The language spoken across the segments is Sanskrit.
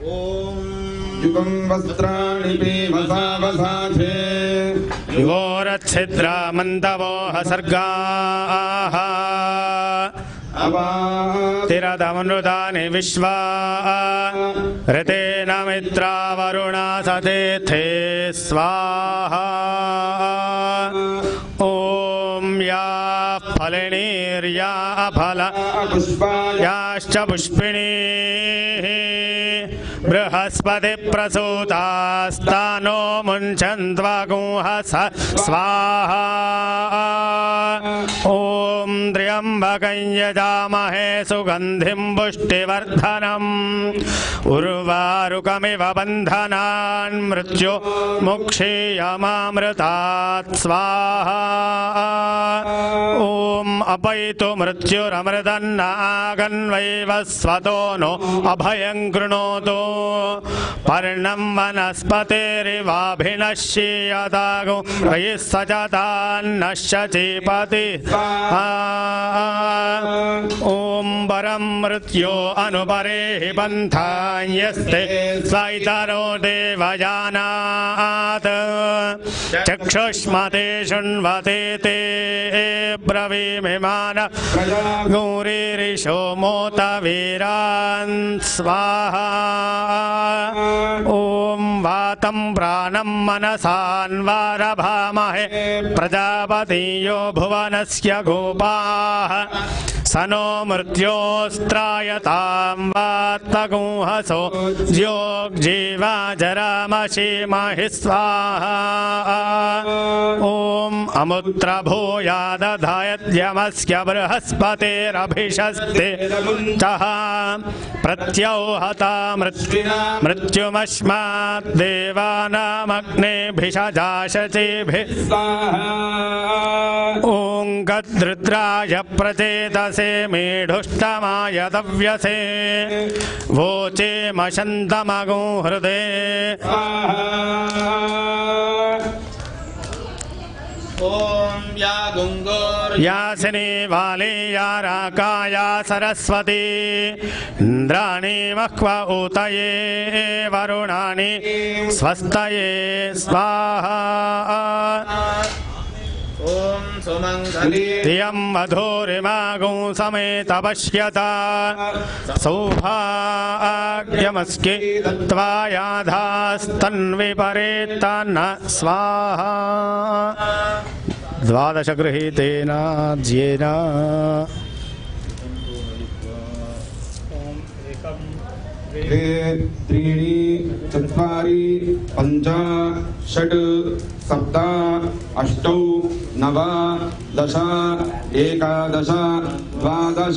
युगं वस्त्राणि पीमसा वसाधे युगोरच्छिद्रामन्तवोह सर्गाः तिरदमृतानि विश्वा ऋतेन मित्रा वरुणा सतेथे स्वाहा ॐ या फलिनीर्या फलयाश्च पुष्पिणीः बृहस्पति प्रसूतास्तानो मुञ्चन्त्वगुंहस स्वाहा ॐ त्र्यम्बकं यजामहे सुगन्धिं पुष्टिवर्धनम् उर्वारुकमिव बन्धनान् मृत्युमुक्षीयमामृतात् स्वाहा ॐ अपैतु मृत्युरमृतन्नागन्वैव स्वतो नो अभयं कृणोतु पर्णं वनस्पतिरिवाभिनश्येयतागो वयः सचतान्नश्यचीपति ॐ परं मृत्यो अनुपरेहि पन्थान्यस्ते स्वैतरो देवयानात् चक्षुष्मते शृण्वते ते ब्रवीमिमान गौरीरिषो मोतवीरान् स्वाहा ॐ वातं प्राणं मनसान्वारभामहे प्रजापतियो भुवनस्य गोपाः स नो मृत्योस्त्रायतां वात्तगुंहसो ज्योग्जीवा जरामशीमहि स्वाहा ॐ अमुत्रभूयादधायद्यमस्य बृहस्पतिरभिषस्ते तः प्रत्यौहता मृत्युमस्माद्देवानामग्नेभिषजाशचेभिः ॐ गद्रुद्राय प्रचेतसे मेढुष्टमाय दव्यसे वोचे मशन्तमगो हृदे ॐ या यासिनी वाली या राकाया सरस्वती इन्द्राणी मह्व ऊतये वरुणानि स्वस्तये स्वाहा ॐ सुमङ्गली धियं मधुरिमागो समेत पश्यता सौभाग्यमस्के त्वायाधास्तन्विपरेत्तन्न स्वाहा द्वादश गृहीतेन ज्येन त्रीणि चत्वारि पञ्च षट् सप्त अष्टौ नव दश एकादश द्वादश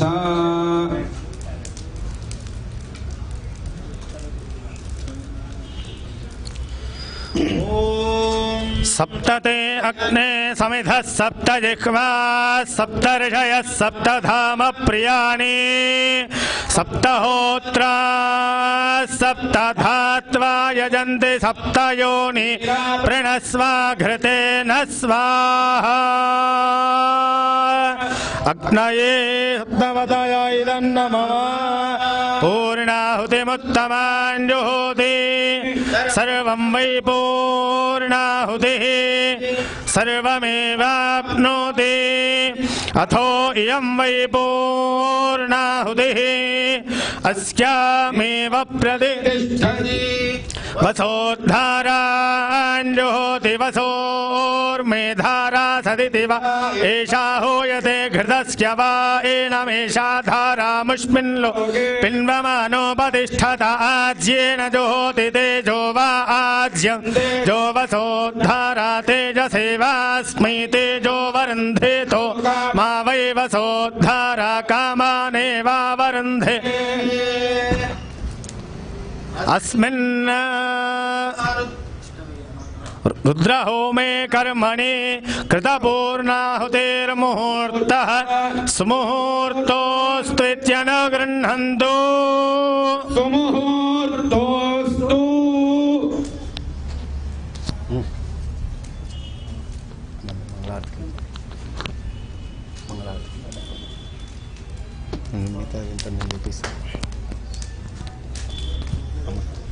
सप्तते अग्ने समिधः सप्त जिह्वा सप्त ऋषयः सप्त धाम प्रियाणि सप्तहोत्रा सप्त धात्वा यजन्ति सप्त योनि प्रणस्व घृतेन स्वाहा अग्नये सप्तवतय इदं नमः पूर्णाहुतिमुत्तमान् जुहोति सर्वं वै पूर्णाहुतिः सर्वमेवाप्नोति अथो इयं वै पूर्णाहुतिः अस्यामेव प्रतिष्ठति वसोद्धाराञ्जुहोति वसोर्मेधारा सदिति वा एषा हूयते घृतस्य वा एनमेषा धारामुष्मिन् लोके पिन्वमानोपतिष्ठत आज्येन जुहोति तेजो वा आज्यं जो वसोद्धारा तेजसे वास्मै तेजो वरुन्धेतो मा वै वसोद्धारा कामानेवा वरुन्धे अस्मिन् रुद्रहोमे कर्मणि कृतपूर्णाहुतेर्मुहूर्तः सुमुहूर्तोऽस्तु इत्यनुगृह्णन्तु सुमुहूर्तोऽस्तु मिगता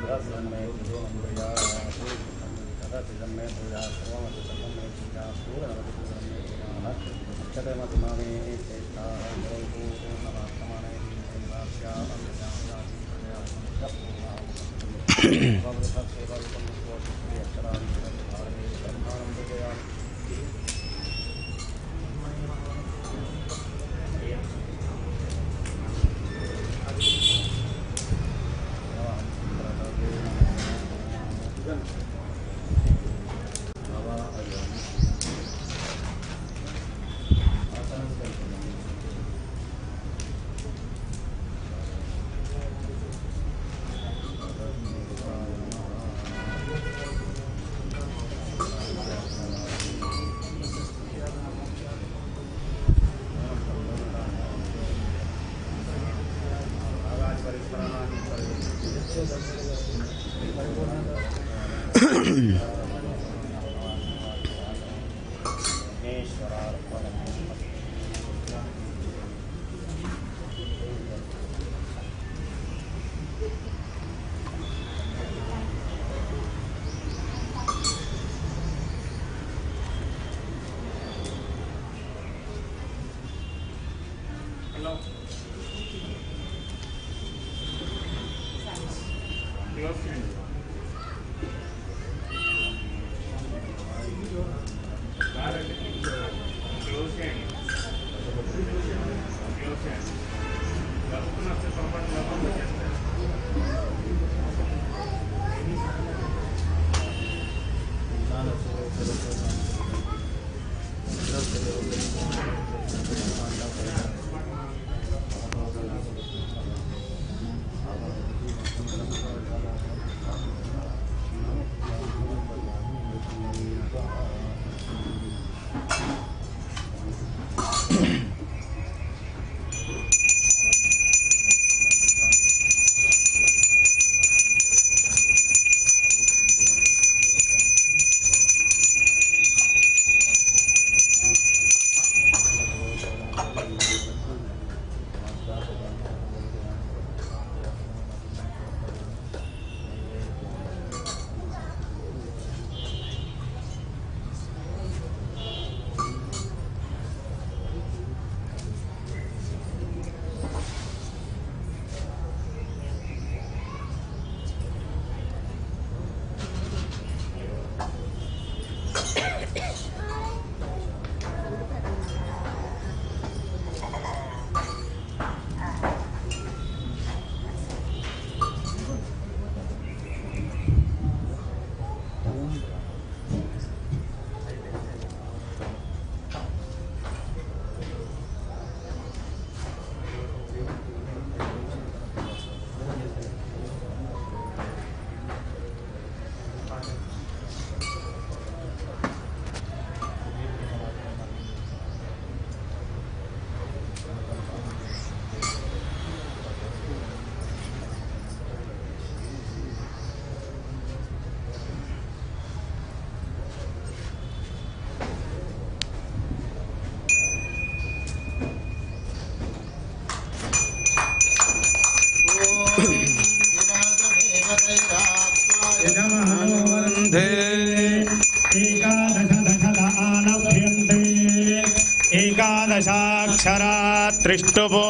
एकादशाक्षरा त्रिष्टुभो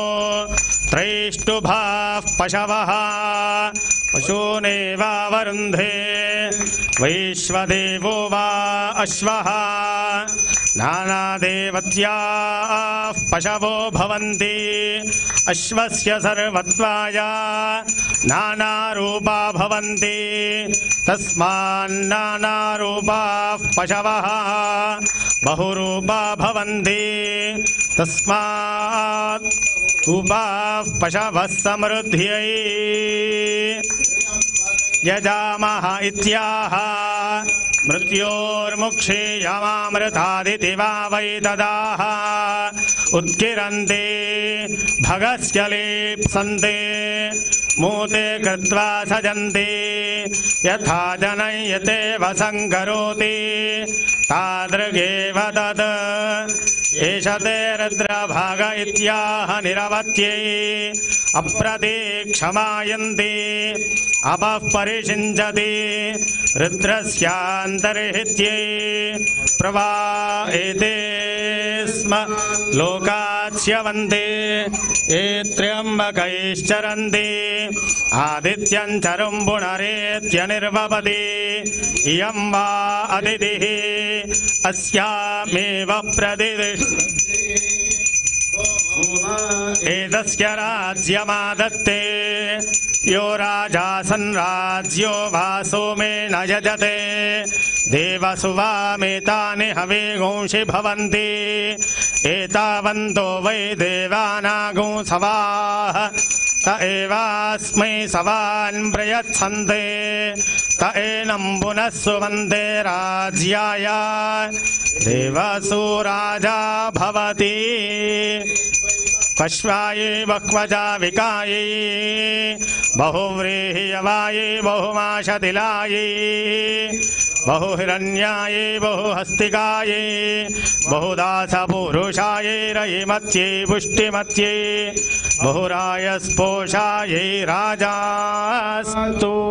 त्रैष्टुभाः पशवः पशूनेवावरुन्धे वैश्वदेवो वा अश्वः नानादेवत्याः पशवो भवन्ति अश्वस्य सर्वत्वाय नानारूपा भवन्ति तस्मान्नानारूपाः पशवः बहुरूपा भवन्ति तस्मात् रूपाः पशवः समृद्ध्यै यजामः इत्याह मृत्योर्मुक्षीयमामृतादिति वा वै ददाह उत्किरन्ति भगस्य लेप्सन्ते मूते कृत्वा सजन्ति यथा जनयते वसङ्करोति तादृगेव तद् एष ते रुद्रभाग इत्याह निरवत्यै अप्रतीक्षमायन्ति अपः परिषिञ्चति रुद्रस्यान्तर्हित्यै प्रवाहेते स्म लोकाच्यवन्ते ये त्र्यम्बकैश्चरन्ति आदित्यं चरुं पुनरेत्यनिर्वपति इयं वा अदितिः अस्यामेव प्रतिष्ठते एतस्य राज्यमादत्ते यो राजा सन्राज्यो वा सोमेन यजते देवसुवामेतानि हविगुंषि भवन्ति एतावन्तो वै देवानागुंसवाः त एवास्मै सवान् प्रयच्छन्ते त एनं पुनः सुवन्ते राज्याय देवसु राजा भवति पश्वाये बह्वजाविकाये बहुव्रीह्यवाये बहुमाशतिलाये बहुहिरण्याये बहुहस्तिकाये बहुदासपुरुषाये रयिमत्ये पुष्टिमत्ये बहुरायस्पोषाये राजास्तु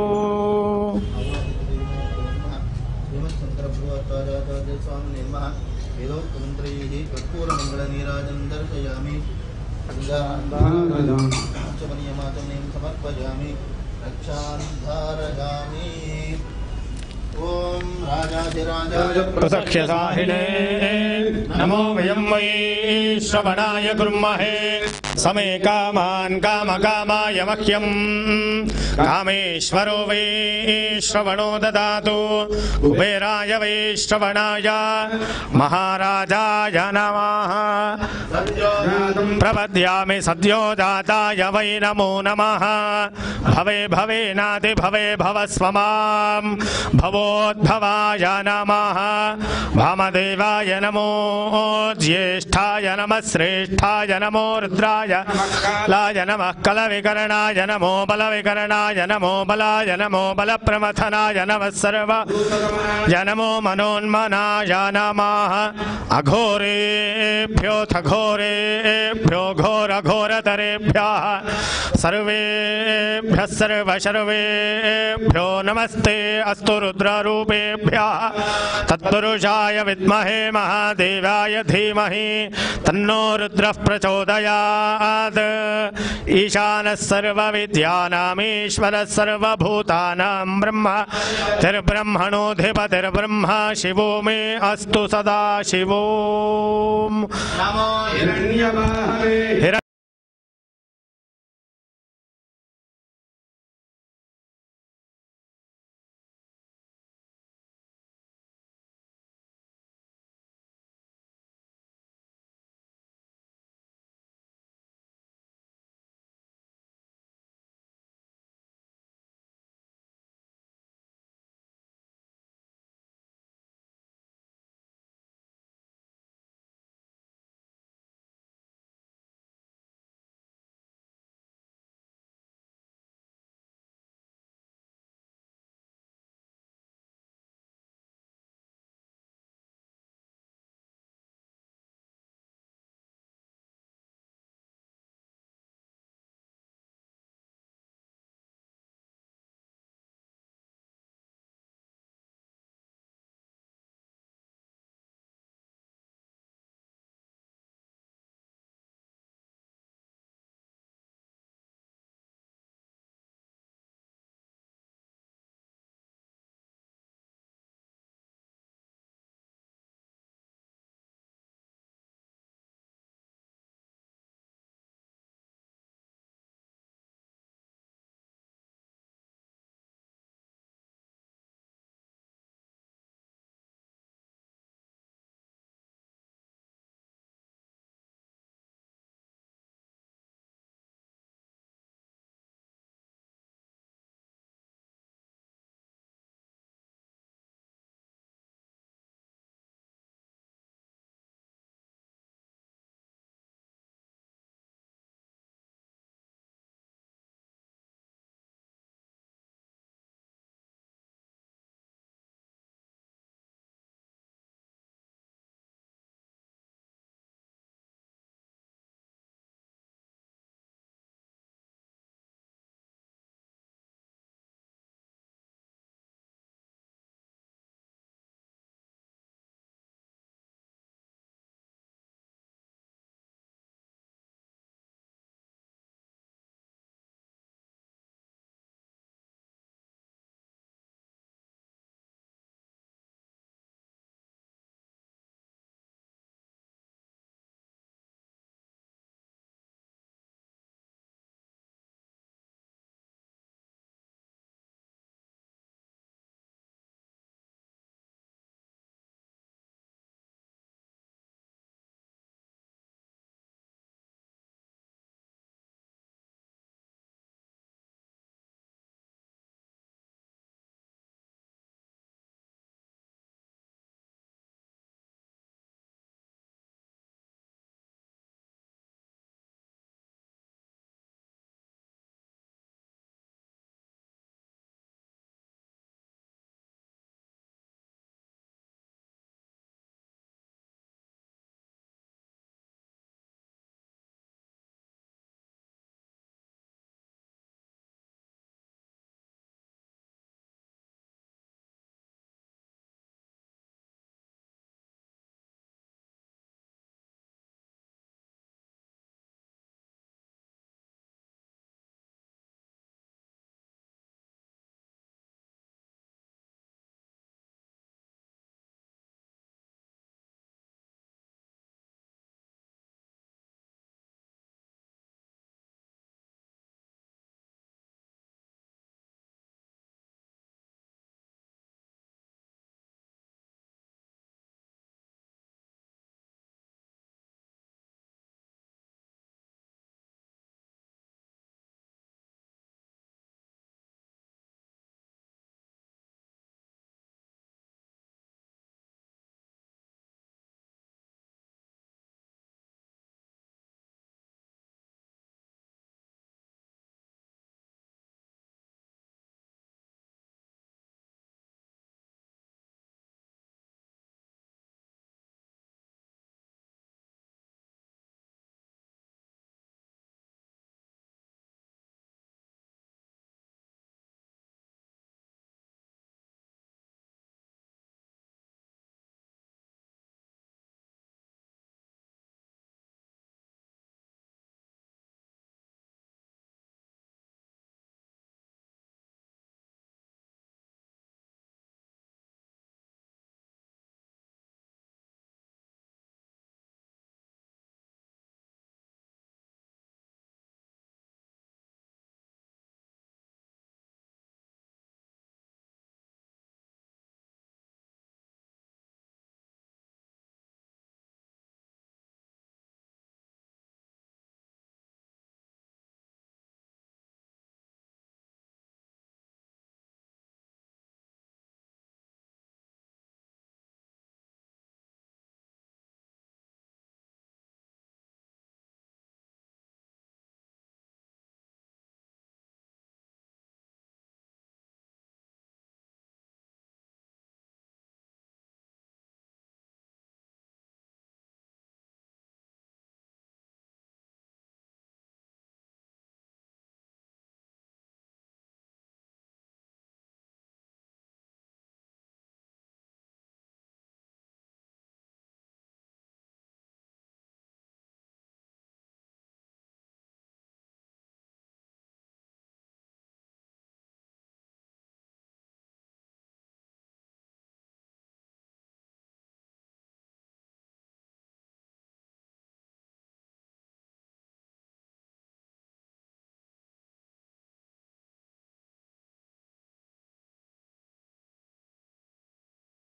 समर्पयामि रक्षान्धारयामि ओम राजाधिराजाय प्रसख्यसाहिने नमो वयं वै श्रवणाय कुर्महे समे कामान् कामकामाय मह्यं कामेश्वरो वै श्रवणो ददातु कुबेराय वै श्रवणाय महाराजाय नमः प्रपद्यामि सद्यो जाताय वै नमो नमः भवे भवे नाति भवे भवस्व मां भवोद्भवाय नमः वामदेवाय नमो ज्येष्ठाय नमः श्रेष्ठाय नमो रुद्राय लाय नमः कलविकरणाय नमो बलविकरणाय नमो बलाय नमो बलप्रमथनाय नमः सर्वभूतगमनाय नमो मनोन्मनाय नमः अघोरेभ्योऽथ घोरेभ्यो घोरघोरतरेभ्यः सर्वेभ्यः सर्वशर्वेभ्यो नमस्ते अस्तु रुद्ररूपेभ्यः तत्पुरुषाय विद्महे महादेवाय धीमहि तन्नो रुद्रः प्रचोदयात् ईशानः सर्वविद्यानामीश्वरः सर्वभूतानां ब्रह्मणोऽधिपतिर्ब्रह्म शिवो मे अस्तु सदा शिवो नमो हिरण्यवाहवे